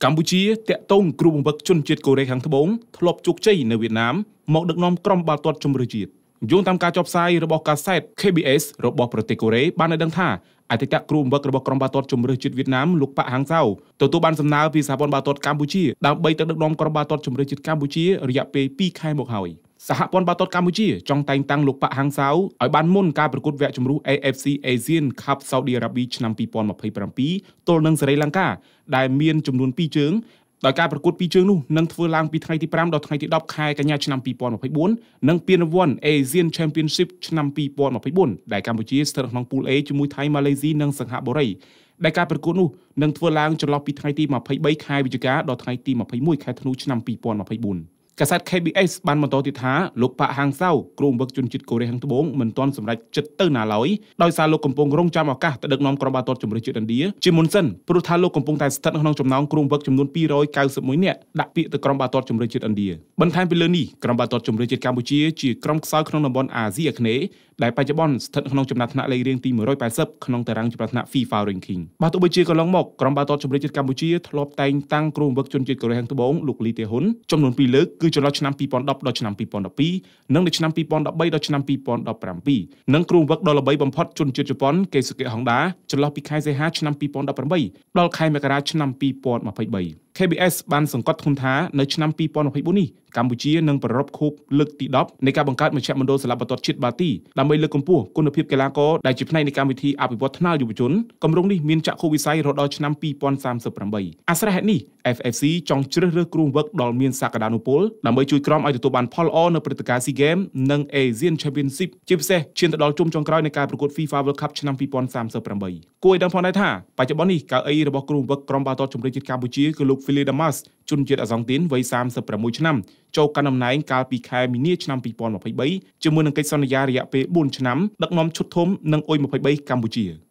កម្ពុជាតាក់ទងគ្រូបង្វឹកជនជាតិកូរ៉េខាងត្បូងធ្លាប់ជោគជ័យនៅវៀតណាមមកដឹកនាំក្រុមបាល់ទាត់ជម្រើសជាតិយោងតាមការចុះផ្សាយរបស់កាសែត KBS របស់ប្រទេសកូរ៉េបានឲ្យដឹងថាអតីតគ្រូបង្វឹករបស់ក្រុមបាល់ទាត់ជម្រើសជាតិវៀតណាមលោកប៉ាក់ហាងសៅទទួលបានសំណើពីសហព័ន្ធបាល់ទាត់កម្ពុជាដើម្បីទៅដឹកនាំក្រុមបាល់ទាត់ជម្រើសជាតិកម្ពុជារយៈពេល2ខែមកហើយសហព័ន្ធបាល់ទាត់កម្ពុជាចង់តែងតាំងលោកប៉ាក់ហាងសៅឲ្យបានមុនការប្រកួតវគ្គជម្រុះ AFC Asian Cup Saudi Arabia ឆ្នាំ2027ទល់នឹងសេរីលង្កាដែលមានចំនួន2ជើងដោយការប្រកួត2ជើងនោះនឹងធ្វើឡើងពីថ្ងៃទី5ដល់ថ្ងៃទី10ខែកញ្ញាឆ្នាំ2024និងពានរង្វាន់ Asian Championship ឆ្នាំ2024ដែលកម្ពុជាស្ថិតក្នុងពូល A ជាមួយថៃម៉ាឡេស៊ីនិងសិង្ហបុរីដែលការប្រកួតនោះនឹងធ្វើឡើងចន្លោះពីថ្ងៃទី23ខែវិច្ឆិកាដល់ថ្ងៃទី21ខែធ្នូឆ្នាំ2024កាសែត KBS បានបន្តទៀតថាលោកប៉ាក់ហាងសៅគ្រូបង្វឹកជនជាតិកូរ៉េខាងត្បូងមិនទាន់សម្រេចចិត្តទៅណាឡើយដោយសារលោកកំពុងរងចាំឱកាសទៅដឹកនាំក្រុមបាល់ទាត់ជម្រើសជាតិឥណ្ឌាជាមុនសិនព្រោះថាលោកកំពុងតែស្ថិតក្នុងចំណោមគ្រូបង្វឹកចំនួន291នាក់ដាក់ពាក្យទៅក្រុមបាល់ទាត់ជម្រើសជាតិឥណ្ឌាបន្ថែមពីលើនេះក្រុមបាល់ទាត់ជម្រើសជាតិកម្ពុជាជាក្រុមខ្សោយក្នុងតំបន់អាស៊ីអាគ្នេយ៍ដែលបច្ចុប្បន្នស្ថិតក្នុងចំណាត់ថ្នាក់លេខរៀងទី180ក្នុងតារាងចំណាត់ថ្នាក់ FIFA Ranking បើទោះបីជាកន្លងមកក្រុមបាល់ទាត់ជម្រើសជាតិកម្ពុជាធ្លាប់តែងតាំងគ្រូបង្វឹកជនជាតិកូរ៉េខាងត្បូងលោកលីតេហ៊ុនចំនួន2លើកគឺចន្លោះឆ្នាំ2010ដល់ឆ្នាំ2012និងនៅឆ្នាំ2013ដល់ឆ្នាំ2017និងគ្រូបង្វឹកដ៏ល្បីបំផុតជនជាតិជប៉ុនកេស៊ូកេហុងដាចន្លោះពីខែសីហាឆ្នាំ2018ដល់ខែមករាឆ្នាំ2023KBS បានសង្កត់ធ្ងន់ថានៅឆ្នាំ2024នេះកម្ពុជានឹងប្រារព្ធខួបលើកទី10នៃការបង្កើតមជ្ឈមណ្ឌលសិល្បៈបាល់ទាត់ជាតិបាល់ទីដើម្បីលើកកម្ពស់គុណភាពកីឡាករដែលជាផ្នែកនៃកម្មវិធីអភិវឌ្ឍថ្នាលយុវជនគម្រោងនេះមានចក្ខុវិស័យរហូតដល់ឆ្នាំ2038អាស្រ័យហេតុនេះ FFC ចង់ជ្រើសរើសគ្រូបង្វឹកដ៏មានសក្តានុពលដើម្បីជួយក្រុមឲ្យទទួលបានផលល្អនៅព្រឹត្តិការណ៍ SEA Games និង Asian Championship ជាពិសេសឈានទៅដល់ជុំចុងក្រោយនៃការប្រកួត FIFA World Cup ឆ្នាំ2038គួរឲ្យដឹងផងដែរថាបច្ចុប្បន្ននេះកៅអីរបស់គ្រូបង្វឹកក្រុមបាល់ទាត់ជម្រើសជាតិកម្ពុជាគឺលោក Philip Damas ជនជាតិអាសង់ទីនវ័យ36ឆ្នាំចូលកាន់តំណែងកាលពីខែមីនាឆ្នាំ2023ជាមួយនឹងកិច្ចសន្យារយៈពេល4ឆ្នាំដឹកនាំឈុតធំនិងអ៊ុយ23កម្ពុជា